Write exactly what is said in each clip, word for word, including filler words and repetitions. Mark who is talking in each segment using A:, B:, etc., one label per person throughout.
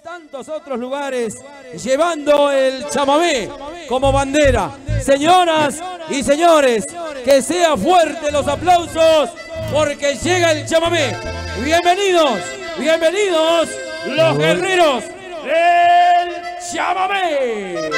A: tantos otros lugares, llevando el chamamé como bandera. Señoras y señores, que sea fuerte los aplausos porque llega el chamamé. Bienvenidos, bienvenidos los guerreros del chamamé.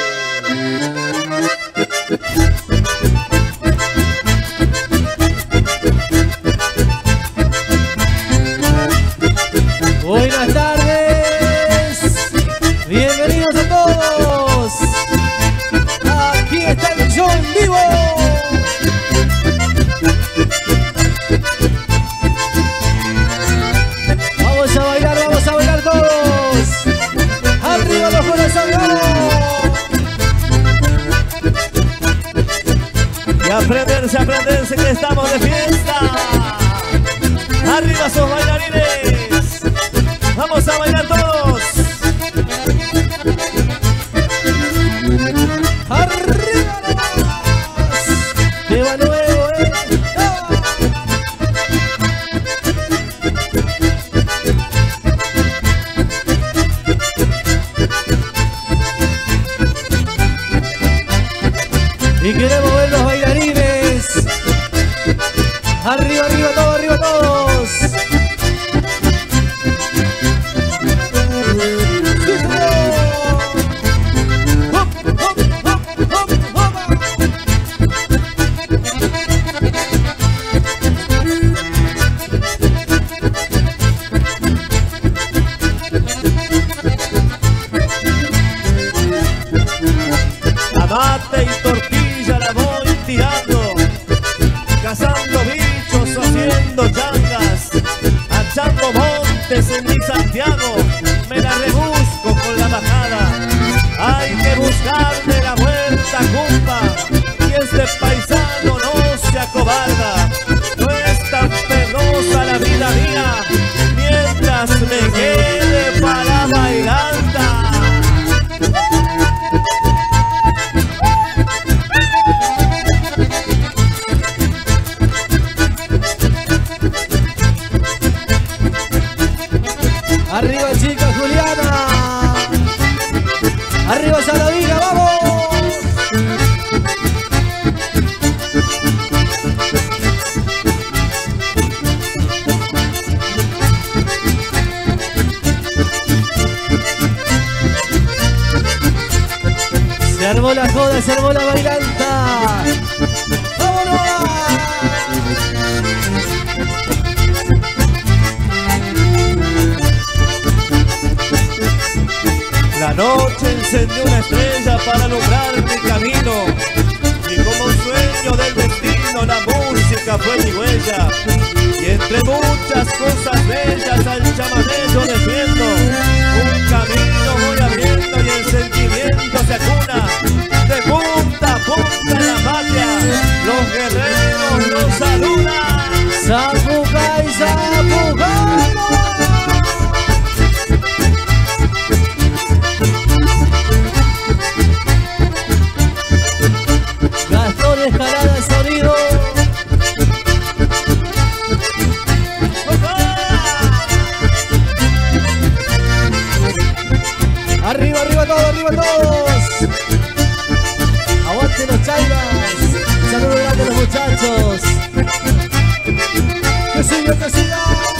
B: Buenas tardes, bienvenidos a todos. Aquí está el show en vivo. Vamos a bailar, vamos a bailar todos. Arriba los corazones. Y aprenderse, aprenderse que estamos de fiesta. Arriba sus bailarines. Vamos a bailar todos. Arriba nomás. Que va nuevo, eh. ¡Ah! Y queremos ver los bailarines. Arriba, arriba, todos, arriba, todos. La mate y tortilla la voy tirando, cazando bichos, haciendo changas, achando montes en mi Santiago. Me la rebusco con la bajada, hay que buscarle la vuelta, compa, y este paisano no se acobarda. No es tan penosa la vida mía, mientras me quede para bailanta. Arriba chica Juliana, arriba Saladina, vamos. Se armó la joda, se armó la bailanta. ¡Vámonos! La noche encendió una estrella para alumbrar mi camino, y como un sueño del destino la música fue mi huella, y entre muchas cosas bellas al chamamé yo defiendo. Un camino voy abriendo y el sentimiento se acuna, de punta a punta en la patria los guerreros nos saludan. ¡Zapucay, Zapucay! Escalada de sonido. Arriba, arriba todos, arriba todos. Aguante los chairas. Saludos grande a los muchachos. Que siga, que siga.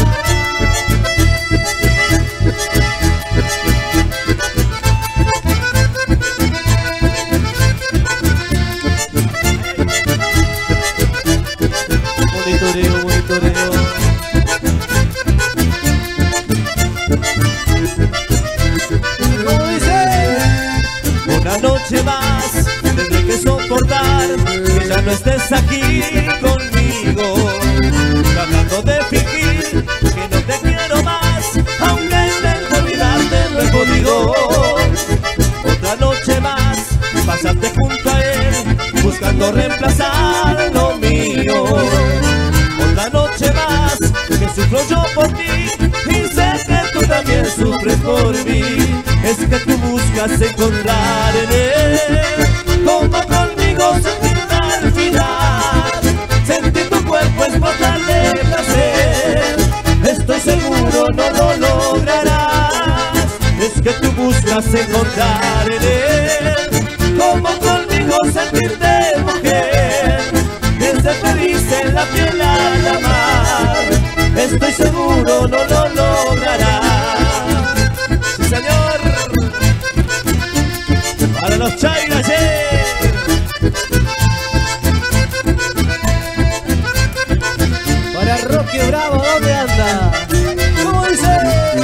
B: Monitoreo, monitoreo. ¿Cómo dice? Una noche más tendré que soportar que ya no estés aquí conmigo, tratando de fingir que no te quiero más, aunque intento olvidarte no he podido. Otra noche más pasaste junto a él, buscando reemplazar lo mío. Otra noche más que sufro yo por ti, y sé que tú también sufres por mí. Es que tú buscas encontrar en él, como conmigo sentir al final, sentir tu cuerpo explotarle placer. Estoy seguro no lo lograrás, es que tú buscas encontrar en él, como conmigo sentirte mujer, que se te dice la piel al amar, estoy seguro no lo lograrás. Sí, señor, para los chairas,
C: para Rocky Bravo, ¿dónde anda? ¿Cómo dice?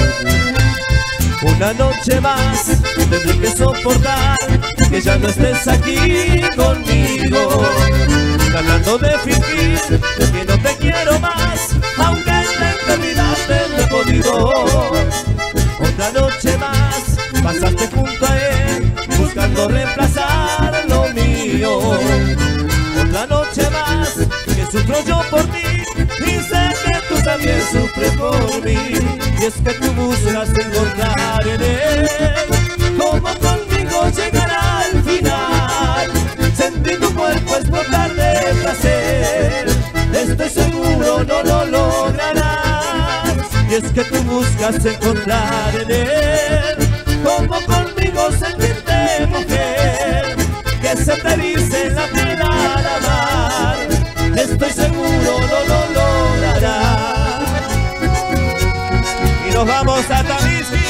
B: Una noche más tendré que soportar que ya no estés aquí conmigo, tratando de fingir que no te quiero más, aunque en la eternidad te lo he podido. Otra noche más pasaste junto a él, buscando reemplazar lo mío. Otra noche más que sufro yo por ti, y sé que tú también sufres por mí. Y es que tú buscas encontrar en él, como conmigo llegará al final, sentir tu cuerpo explotar de placer, estoy seguro no lo lograrás. Y es que tú buscas encontrar en él, como conmigo sentirte mujer, que se te dice la piel al amar, estoy seguro no lo lograrás. Y nos vamos a Tamisqui.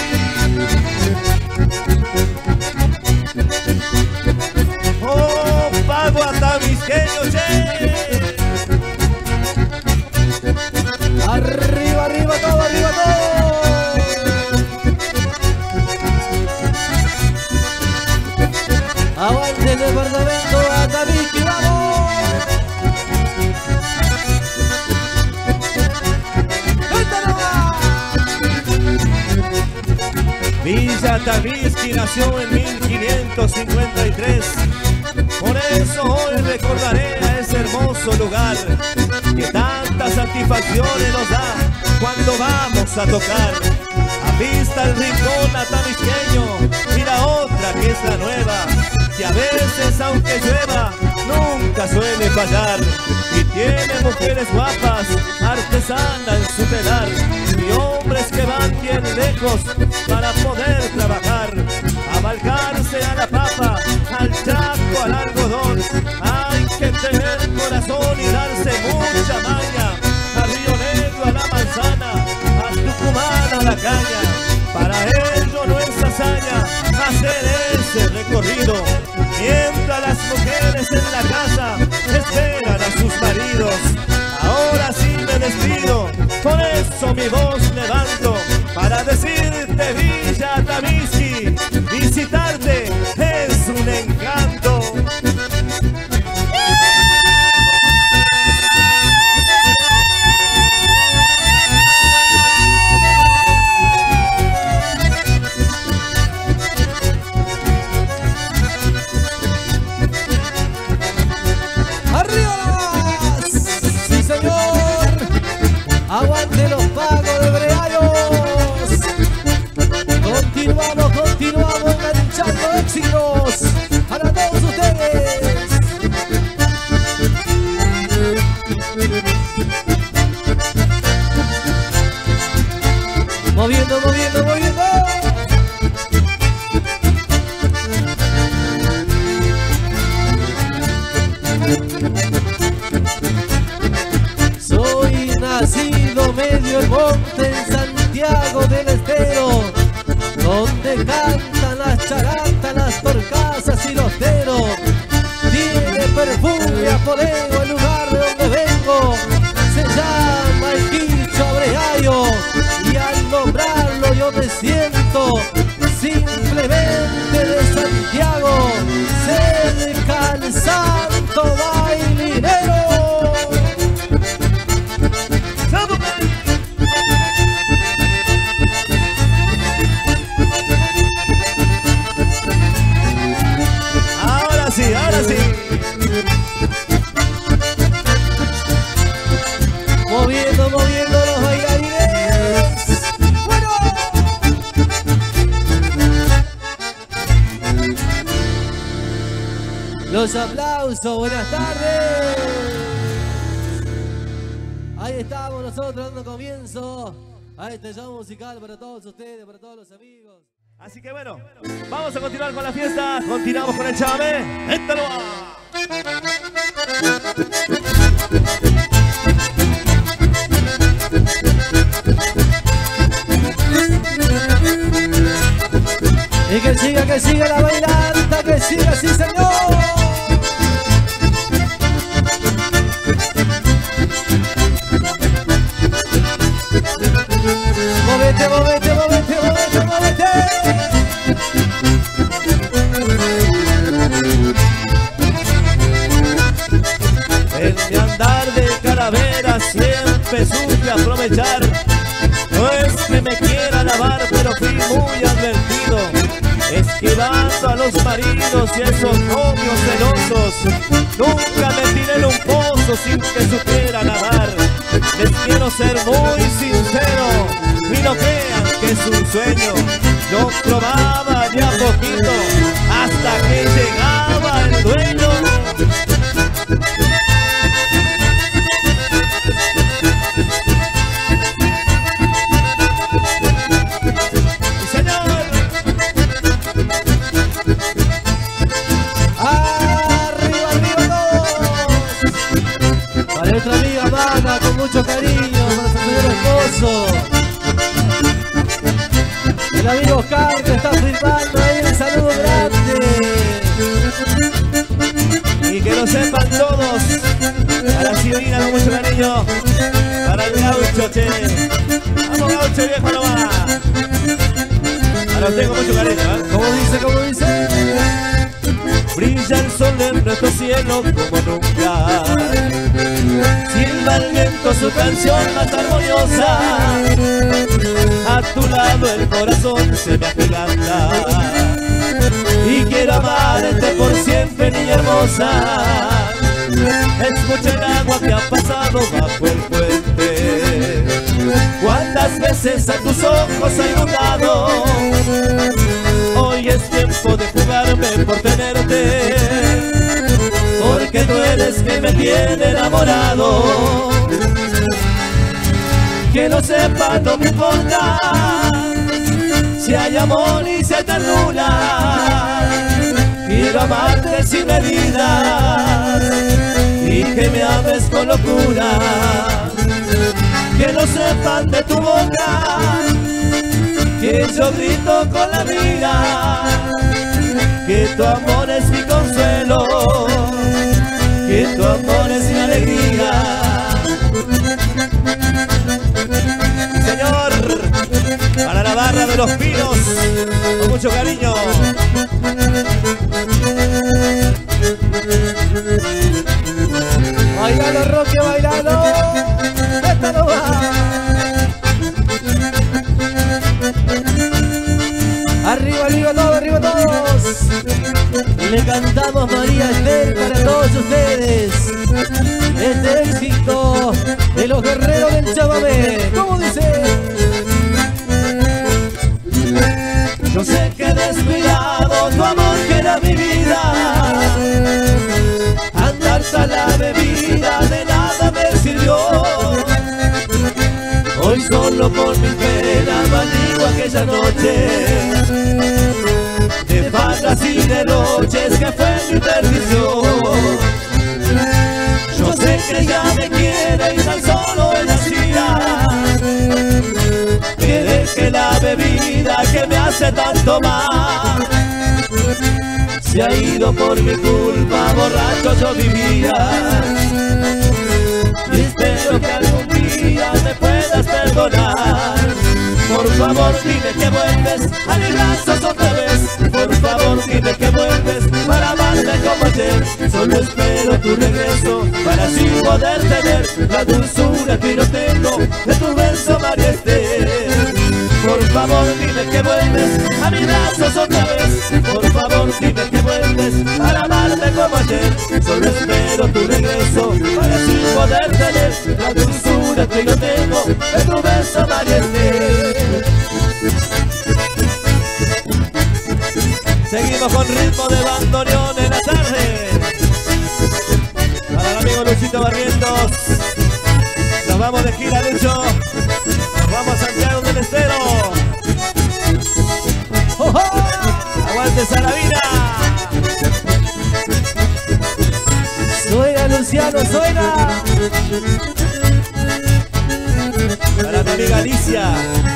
B: Oh, pago a tamisqueño, che.
C: Arriba, arriba todo, arriba todo. Aguante el departamento a Tamisqui, vamos.
B: Villa Tamisqui nació en mil quinientos cincuenta y tres. Por eso hoy recordaré a ese hermoso lugar que tantas satisfacciones nos da cuando vamos a tocar. Avista el rincón atamisqueño y la otra que es la nueva, que a veces aunque llueva nunca suele fallar, y tiene mujeres guapas, artesanas en su telar, y hombres que van bien lejos para poder trabajar, abalgarse a la papa, al chaco, al algodón. Hay que tener corazón y darse mucha maña, a Río Negro, a la manzana, a Tucumán, a la caña. Para ello no es hazaña hacer ese recorrido, mientras las mujeres en la casa esperan a sus maridos. Ahora sí me despido, por eso mi voz levanto, para decirte Villa Tamisqui, visitarte es un encanto.
C: Aguante los pagos de Brealos. Continuamos, continuamos enganchando éxitos para todos ustedes. Moviendo, moviendo, moviendo. Soy nacido medio el monte en Santiago del Estero, donde cantan las charatas, las torcasas y los teros. Tiene perfume a Polego el lugar de donde vengo, se llama el Quincho Breayo, y al nombrarlo yo me siento simplemente de Santiago, cerca al Santo Bailinero.
B: Ahora sí, ahora sí.
C: Moviendo, moviendo los bailarines. ¡Bueno! Los aplausos, buenas tardes. Ahí estamos nosotros dando comienzo a este show musical para todos ustedes, para todos los amigos.
B: Así que bueno, vamos a continuar con la fiesta. Continuamos con el chamamé. ¡Éntalo!
C: Y que siga, que siga la bailanta, que siga, sí señor. Movete, movete, movete, movete, movete.
B: En mi andar de calavera siempre supe aprovechar. No es que me quiera alabar, pero fui muy advertido, esquivando a los maridos y esos novios celosos. Nunca me tiré en un pozo sin que supiera nadar. Les quiero ser muy sincero y no crean que es un sueño. Yo probaba de a poquito hasta que llegaba el dueño.
C: Nuestra amiga Maga, con mucho cariño para su señor esposo. El amigo Oscar que está firmando ahí, un saludo grande.
B: Y que lo sepan todos, para Silvina con mucho cariño, para el gaucho, che. Vamos gaucho viejo nomás. Ahora tengo mucho cariño, ¿eh?
C: Como dice, como dice.
B: Brilla el sol en nuestro cielo como nunca. Silba el viento su canción más armoniosa. A tu lado el corazón se me agiganta. Y quiero amarte por siempre, niña hermosa. Escucha el agua que ha pasado bajo el puente. Cuántas veces a tus ojos ha inundado. Hoy es tiempo de jugarme por tenerte, porque tú eres que me tiene enamorado. Que no sepa, no me importa si hay amor y si hay ternura. Quiero amarte sin medida y que me ames con locura. Que no sepan de tu boca que yo grito con la vida, que tu amor es mi consuelo, que tu amor es mi alegría. Señor, para la barra de los pinos, con mucho cariño.
C: Bailalo, Roque, bailalo. Esta no va. Arriba, arriba todos, arriba todos. Le cantamos María Esther para todos ustedes. Este éxito de los guerreros del chamamé. ¿Cómo dice?
B: Yo sé que he descuidado tu amor que era mi vida. Andar a la bebida de nada me sirvió. Hoy solo por mi pena maldigo aquella noche de faldas y derroches que fue mi perdición. Yo sé que ella me quiere y tan solo ella decía que deje la bebida que me hace tanto mal. Se ha ido por mi culpa, borracho yo vivía. Y espero que algún día me puedas perdonar. Por favor dime que vuelves a mis brazos otra vez. Por favor dime que vuelves para amarme como ayer. Solo espero tu regreso para así poder tener la dulzura que yo tengo de tu beso, María Esther. Por favor dime que vuelves a mis brazos otra vez. Por favor dime que vuelves para amarme como ayer. Solo espero tu regreso para así poder tener la dulzura que yo tengo de tu beso, María Esther. Seguimos con ritmo de bandoneón en la tarde. Para el amigo Luchito Barrientos. Nos vamos de gira, Lucho. Nos vamos a Santiago del Estero.
C: ¡Oh, Luciano suena.
B: Para mi amiga Alicia.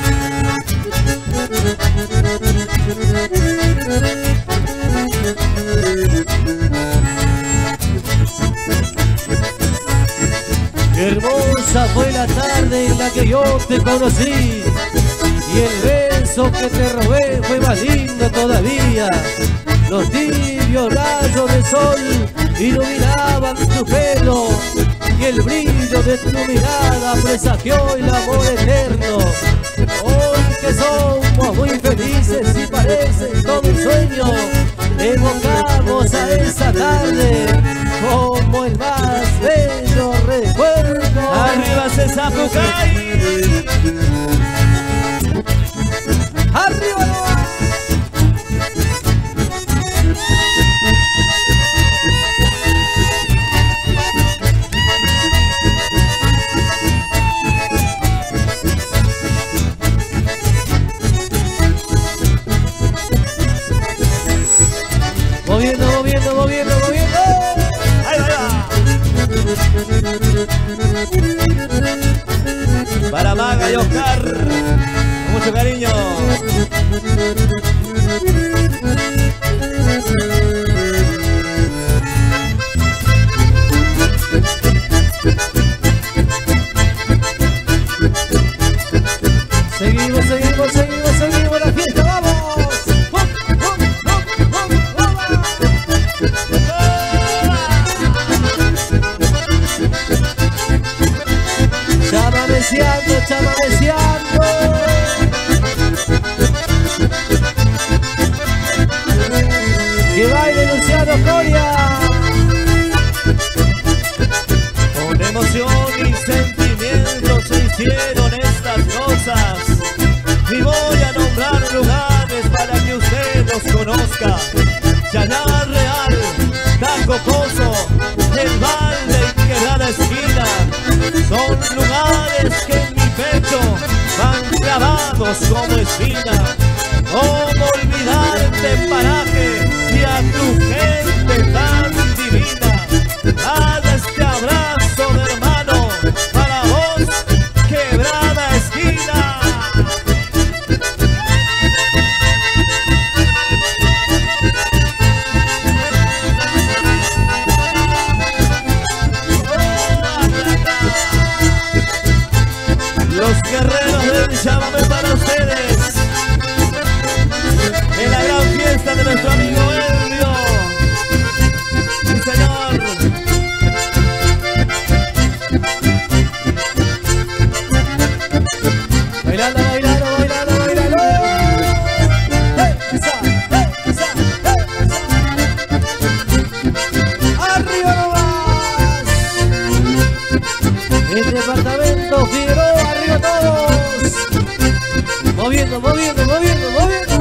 C: Qué hermosa fue la tarde en la que yo te conocí, y el beso que te robé fue más lindo todavía. Los tibios rayos de sol iluminaban tu pelo, y el brillo de tu mirada presagió el amor eterno. Hoy que somos muy felices y parece todo un sueño, evocamos a esa tarde como el más bello recuerdo.
B: Arriba Cesapucay.
C: ¡Arriba no! Moviendo, moviendo, moviendo, moviendo.
B: Ahí va, ahí va. Para Maga y Oscar, con mucho cariño.
C: Seguimos, seguimos, seguimos, seguimos la fiesta, vamos. ¡Hum, hum, hum, hum, vamos! Chamameciando, chamameciando. Que baile Luciano Coria.
B: Con emoción y sentimiento se hicieron estas cosas. Y voy a nombrar lugares para que usted los conozca. Chañar Real, Taco Pozo, El Valle y Quebrada Esquina. Son lugares que en mi pecho van clavados como espina. ¿Cómo olvidarte, paraje, y a tu gente tan divina? Haz este abrazo de hermano para vos, Quebrada Esquina. Los guerreros del chamamé para ustedes, en la gran fiesta de nuestro amigo Elvio. Sí, señor.
C: Bailando, bailando, bailando, bailando. ¡Hey, esa! ¡Hey, esa! ¡Hey, esa! ¡Arriba nomás! El departamento Figueroa, arriba todos. Moviendo, moviendo, moviendo, moviendo.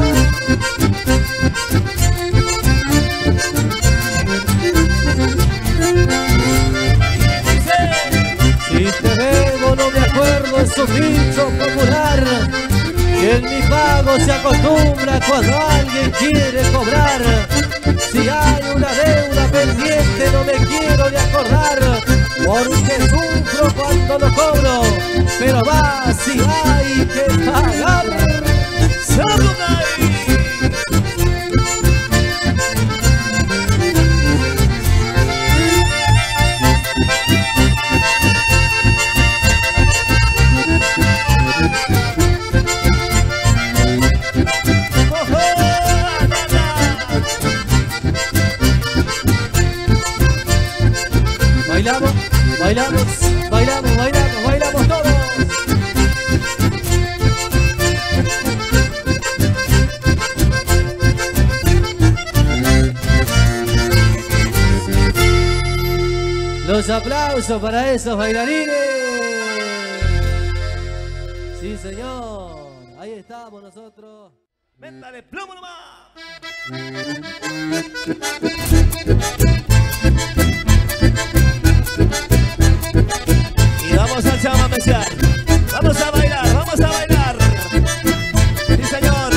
C: Si te veo no me acuerdo, es un dicho popular, que en mi pago se acostumbra cuando alguien quiere cobrar. Si hay una deuda pendiente no me quiero ni acordar, porque sufro cuando lo cobro, pero va si hay que pagar.
B: ¡Samurai!
C: Bailamos, bailamos, bailamos, bailamos, bailamos todos. Los aplausos para esos bailarines. Sí, señor. Ahí estamos nosotros.
B: ¡Métale plomo nomás! Y vamos a chamamecear. Vamos a bailar, vamos a bailar. Sí, señor.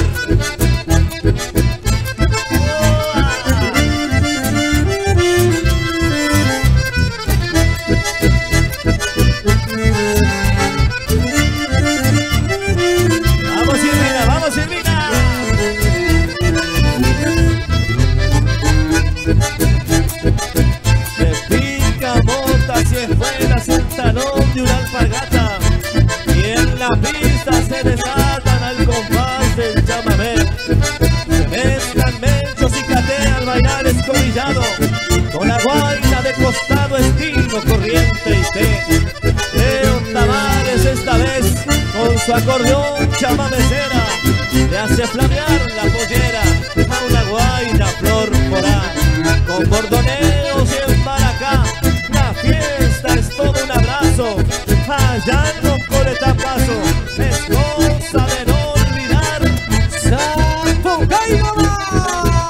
B: Se mezclan mechos y catea al bailar escobillado, con la guaina de costado estilo corriente y té. Leo Tavares esta vez con su acordeón chamamecera le hace flamear la pollera a una guaina flor porá. Con bordoneos y en Maracá la fiesta es todo un abrazo. Allá en los coletapazo es cosa de no olvidar. ¡Zapucay nomás!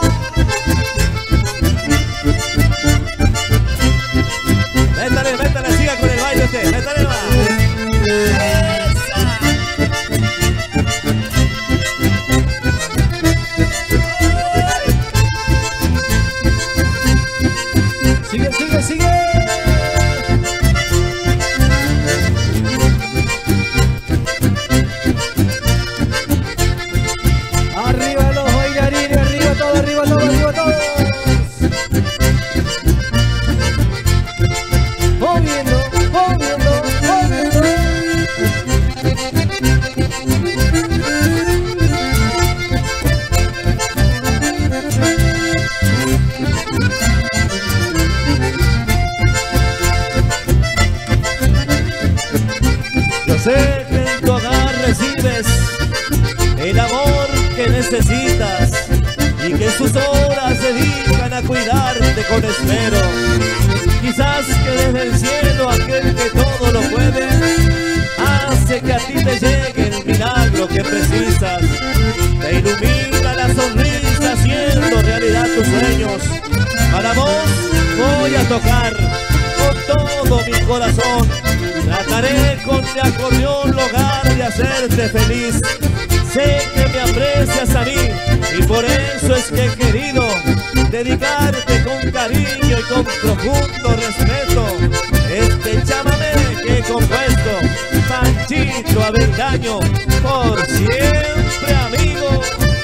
B: Métale, métale, siga con el baile usted, métale nomás.
C: Sigue, sigue, sigue. Arriba los bailarines, arriba todo, arriba todo, arriba todos. Moviendo, moviendo, moviendo.
B: Yo sé que en tu hogar recibes el amor que necesitas y que sus horas se dedican a cuidarte con esmero. Quizás que desde el cielo aquel que todo lo puede hace que a ti te llegue el milagro que precisas. Te ilumina la sonrisa haciendo realidad tus sueños. Para vos voy a tocar con todo mi corazón. Trataré con mi acordeón lograr de hacerte feliz. Sé que me aprecias a mí y por eso es que he querido dedicarte con cariño y con profundo respeto este chamamé que he compuesto. Panchito Avendaño, por siempre amigo.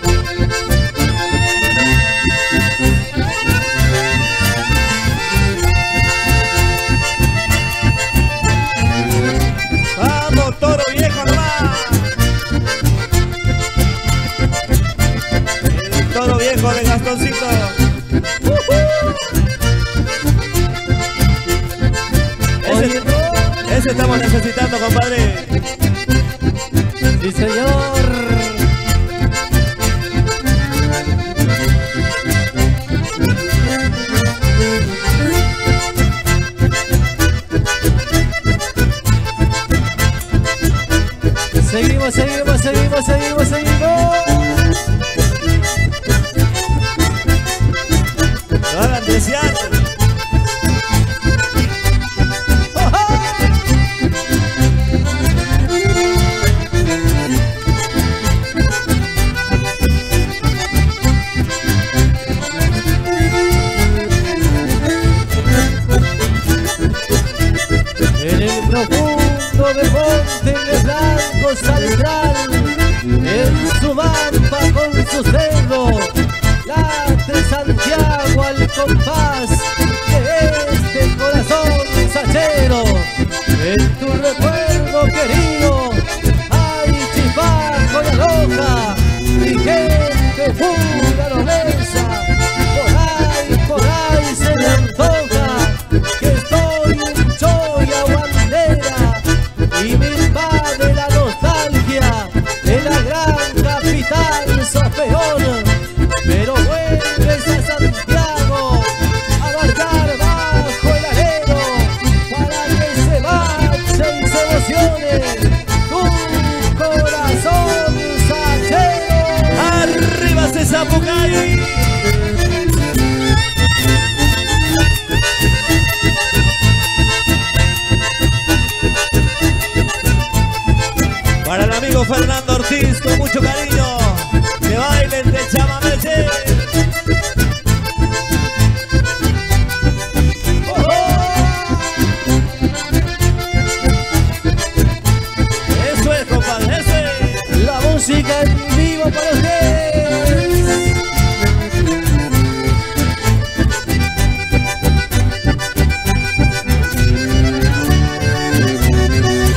B: ¡Vamos, toro viejo nomás! El toro viejo de Gastoncito. Uh-huh. Ese, ese estamos necesitando, compadre.
C: Sí, señor. Seguimos, seguimos, seguimos, seguimos, seguimos.
B: No hagan desear.
C: En el profundo del monte de blanco saldrán, en su pampa con sus cerros, late Santiago al compás de este corazón sachero. En tu recuerdo querido hay chipaco y aloja y gente pura nobleza. Por ahí, por ahí se me antoja que estoy en Choya bandera y me invade la nostalgia de la gran capital sofeón. Pero vuelves a Santiago a guardar bajo el alero para que se marche y se emocione tu corazón sachero.
B: ¡Arriba ese Zapucay! Para el amigo Fernando Ortiz, con mucho cariño, que bailen de chamamé. ¡Oh, oh! Eso es, compadre, eso es.
C: La música en vivo para ustedes.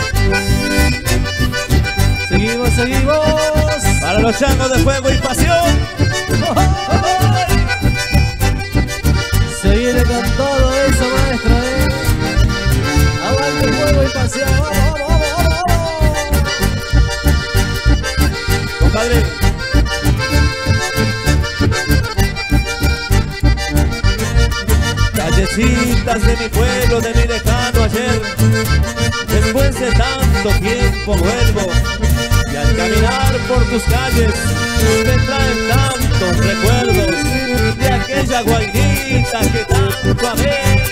B: Para los changos de fuego y pasión. notas de mi pueblo, de mi lejano ayer. Después de tanto tiempo vuelvo, y al caminar por tus calles me traen tantos recuerdos de aquella guainita que tanto amé.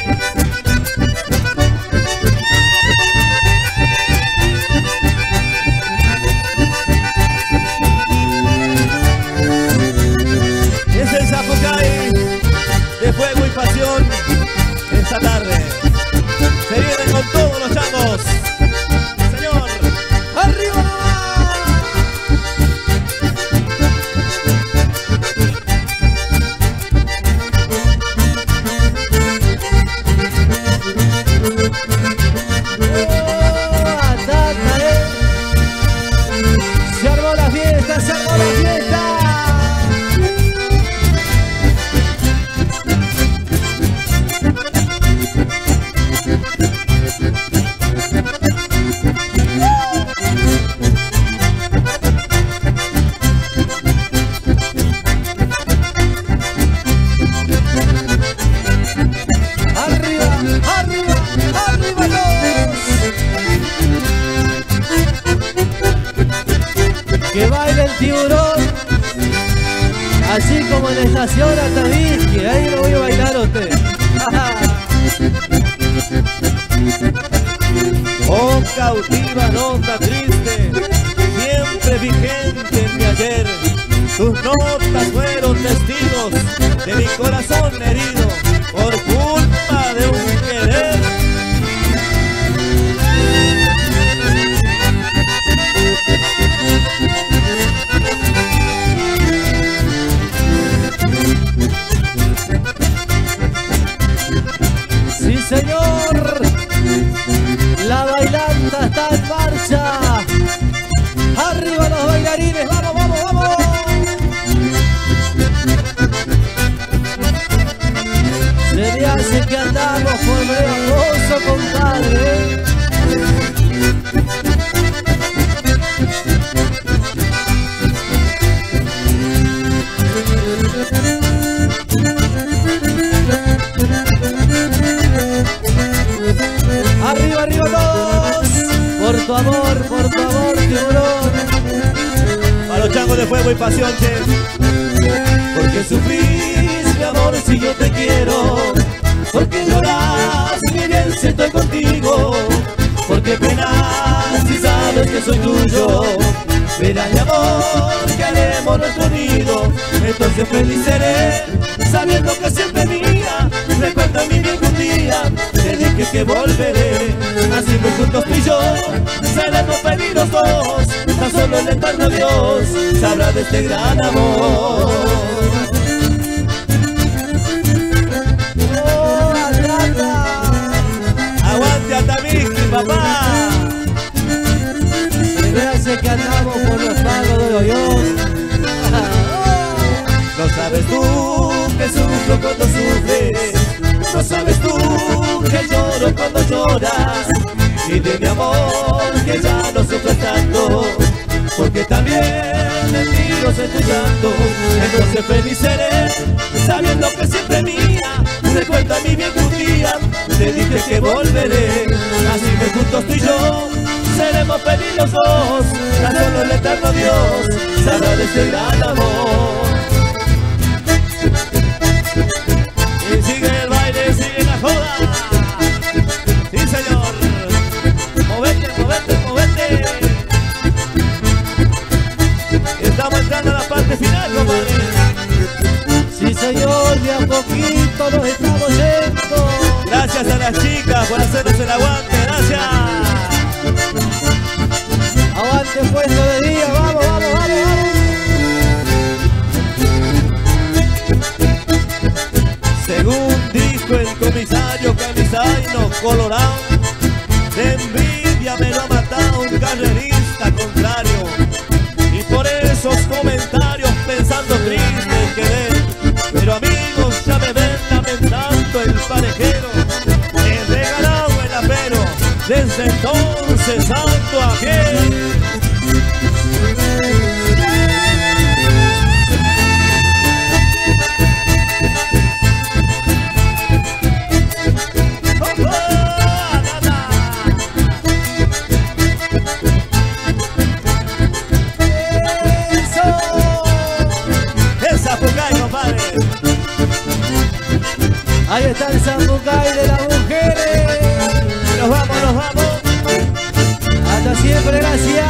B: Es el Zapucay de fuego y pasión. Esta tarde se vienen con todos los changos. Señor,
C: ¡arriba! Se armó la fiesta, se armó la fiesta. Que baile el tiburón, así como en la estación Atavisky, ahí lo voy a bailar a usted.
B: oh cautiva nota triste, siempre vigente en mi ayer. Tus notas fueron testigos de mi corazón herido por culpa de un querer.
C: Sí, señor, la bailanta está en marcha. Arriba los bailarines, vamos, vamos, vamos. Se me hace que andamos por bregoso, compadre. Arriba, arriba todos, por tu amor, por tu amor, tiburón.
B: A los changos de fuego y pasión, che. Porque sufrís, mi amor, si yo te quiero. Porque lloras, mi bien, si estoy contigo. Porque penas, si sabes que soy tuyo. Verá, mi amor, que haremos nuestro nido. Entonces feliz seré, sabiendo que siempre mía. Recuerda mi bien que un día te dije que volveré. Así muy juntos tú y yo seremos felices los dos. Tan solo el eterno Dios sabrá de este gran amor.
C: Oh, Atlanta.
B: Aguante Atavisky, papá.
C: Se me hace que andamos por los pagos de Ollón.
B: No sabes tú que sufro cuando sufres. No sabes tú que lloro cuando lloras. Y de mi amor que ya no sufres tanto. Porque también en mí no sé tu llanto. Entonces feliz seré, sabiendo que siempre mía. Recuerda mi bien que un día te dije que volveré. Así que juntos tú y yo seremos felices los dos. Tan solo el eterno Dios sabrá de este gran amor. Y sigue el baile, sigue la joda. Sí, señor. Movete, movete, movete. Estamos entrando a la parte final, compadre.
C: Sí, señor, de a poquito nos estamos yendo.
B: Gracias a las chicas por hacernos el aguante. Gracias.
C: Aguante puesto de día, vamos, vamos, vamos, vamos.
B: Según dijo el comisario Camisaino Colorado, de envidia me lo ha matado un carrerista contrario. Y por esos comentarios pensando triste quedé. Pero amigos ya me ven lamentando el parejero. He regalado el apero, desde entonces ando a pie.
C: Ahí está el Zapucay de las mujeres.
B: Nos vamos, nos vamos.
C: Hasta siempre, gracias.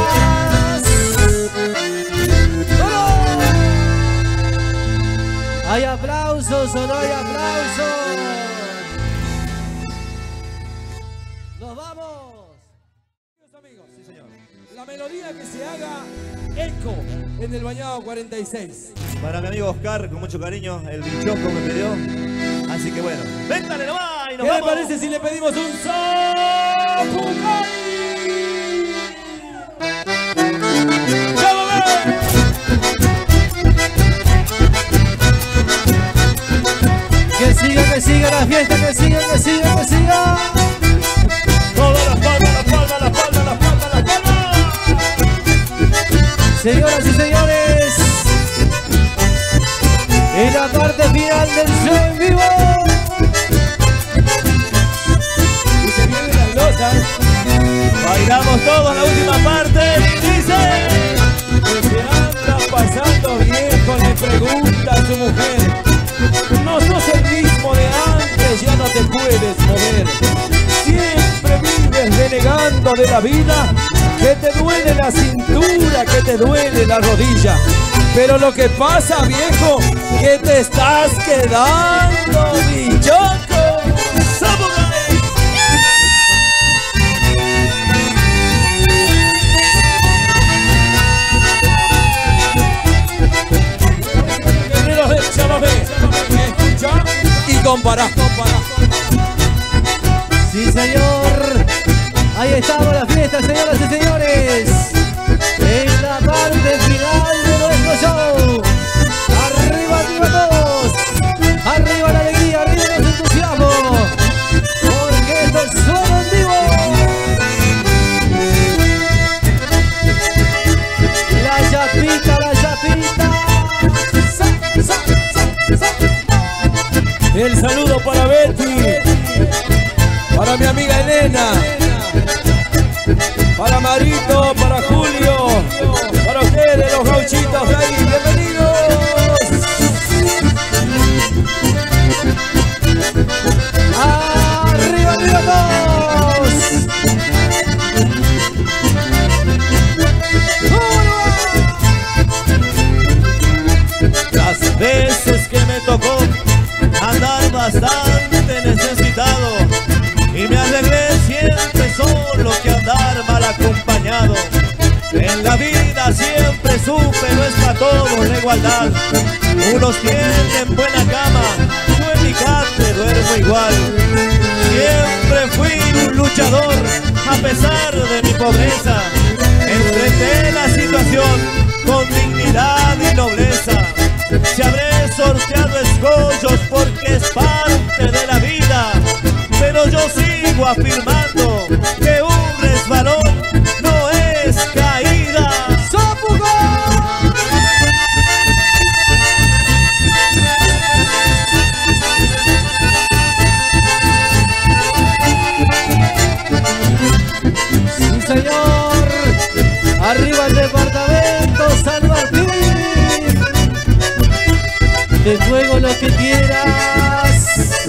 C: ¡Vamos! ¿Hay aplausos o no hay aplausos? ¡Nos vamos!
A: Amigos, sí señor. La melodía que se haga eco en el Bañado cuarenta y seis.
B: Para mi amigo Oscar, con mucho cariño, el bichoco me pidió. Así que bueno, véntale nomás y nos
A: ¿Qué le
B: vamos.
A: parece si le pedimos un Zapucay?
C: Que siga, que siga la fiesta, que siga, que siga, que siga.
B: Todas las palmas, las palmas, las palmas, las palmas, las palmas.
C: Señoras y señores, en la parte final del show en vivo.
A: Y se vienen las losas.
B: Bailamos todos la última parte y dice:
A: Que se anda pasando viejo, le pregunta a su mujer. No sos el mismo de antes, ya no te puedes mover. Siempre vives renegando de la vida, que te duele la cintura, que te duele la rodilla. Pero lo que pasa, viejo, que te estás quedando bichoco.
B: ¡Zapucay!
A: Guerreros del chamamé, escucha y compara, compara.
C: Sí, señor. Ahí estamos la fiesta, señoras y señores. En la parte final de nuestro show. Arriba, arriba todos. Arriba la alegría, arriba el entusiasmo. Porque esto es solo en vivo. La chapita, la chapita. Sa, sa, sa, sa.
A: El saludo para Betty, para mi amiga Elena, para Marito, para Julio, para ustedes los gauchitos de ahí, bienvenidos.
C: Arriba, arriba todos.
B: Las veces que me tocó andar bastante necesitado y me arreglé siempre solo que andar mal acompañado. En la vida siempre supe, no es para todos la igualdad. Unos tienen buena cama, yo en mi catre duermo igual. Siempre fui un luchador a pesar de mi pobreza. Enfrenté la situación con dignidad y nobleza. Si habré sorteado escollos porque es parte de la vida, pero yo sigo afirmando que un resbalón no es caída.
C: Sí, señor. Arriba el departamento San Martín. Te juego lo que quieras.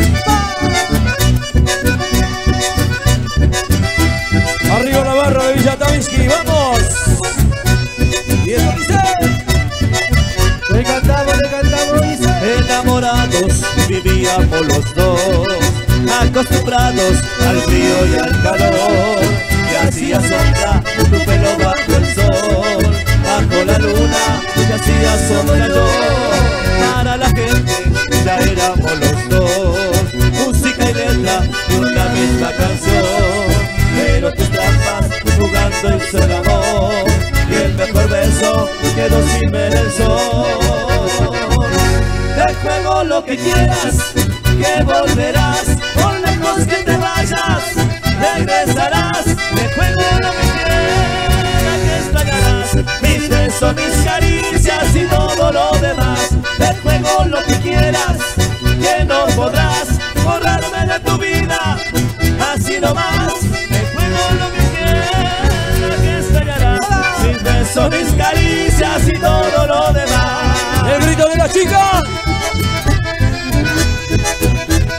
A: Arriba la barra de Villa Tavisky, vamos. Y eso dice.
C: Le cantamos, le cantamos, dice.
B: Enamorados vivíamos los dos, acostumbrados al frío y al calor. Y hacía sombra tu pelo bajo el sol, bajo la luna y hacía sombra yo. Para la gente ya éramos los dos, música y letra de una misma canción. Pero tus trampas jugando hizo el amor, y el mejor beso quedó sin ver el sol. Te juego lo que quieras, que volverás, por lejos que te vayas, regresarás. Te juego lo que quieras, que extrañarás mis besos, mis caricias y todo lo demás. Te juego lo que quieras, que no podrás borrarme de tu vida, así nomás. Te juego lo que quieras, que extrañarás mis besos, mis caricias y todo lo demás.
A: El grito de la chica.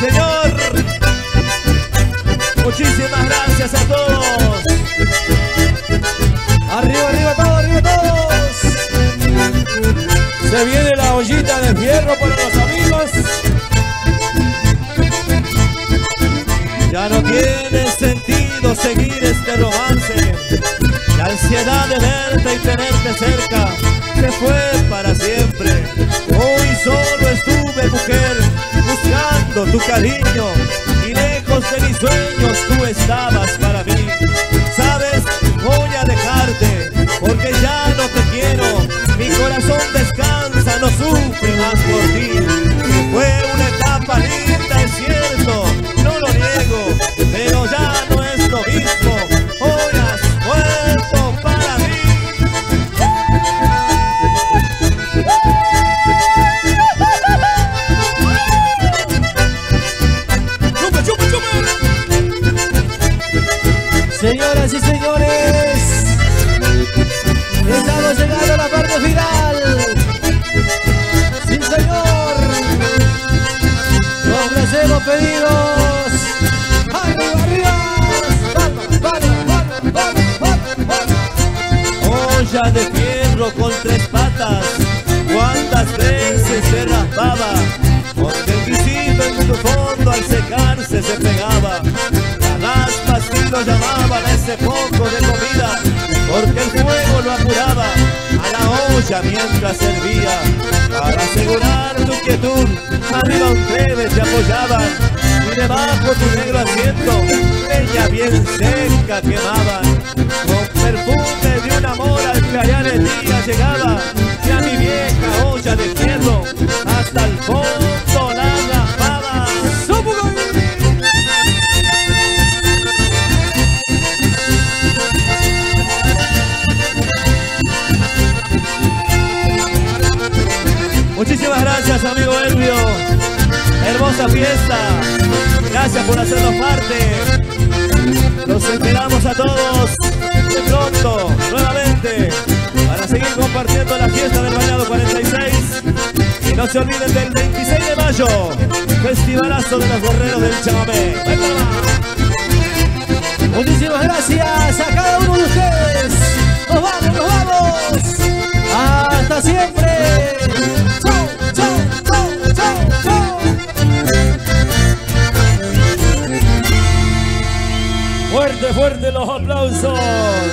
B: señor. Muchísimas gracias a todos.
C: Arriba, arriba todos, arriba todos.
A: Se viene la ollita de fierro para los amigos.
B: Ya no tiene sentido seguir este romance. La ansiedad de verte y tenerte cerca se fue para siempre. Hoy solo estuve, mujer, buscando tu cariño, y lejos de mis sueños tú estabas para mí. Sabes, voy a dejarte porque ya no te quiero. Mi corazón descansa, no sufre más por ti. Fue una etapa linda, es cierto, no lo niego, pero ya no es lo mismo. Hoy has vuelto para mí.
A: ¡Chupa, chupa, chupa!
C: Señoras y señores, estamos llegando a la parte final. Sí, señor. Complacemos pedidos. Arriba, arriba. Palma, palma, palma, palma, palma.
B: Olla de fierro con tres patas, cuántas veces se raspaba, porque el guisito en tu fondo al secarse se pegaba. La raspa sí lo llamaban a ese poco de comida, porque el fuego lo apuraba a la olla mientras servía. Para asegurar tu quietud, arriba un plebe te apoyaban, y debajo tu negro asiento leña bien seca quemaban. Con perfume de un amor al clarear el día llegaba, y a mi vieja olla de fierro hasta el fondo la raspaba. Muchísimas gracias, amigo Elvio. Hermosa fiesta. Gracias por hacernos parte. Los esperamos a todos de pronto, nuevamente, para seguir compartiendo la fiesta del Bañado cuarenta y seis. Y no se olviden del veintiséis de mayo, festivalazo de los guerreros del chamamé.
C: Muchísimas gracias a cada uno de ustedes. Nos vamos, nos vamos. Hasta siempre. Chau, chau, chau, chau, chau.
A: Fuerte, fuerte los aplausos.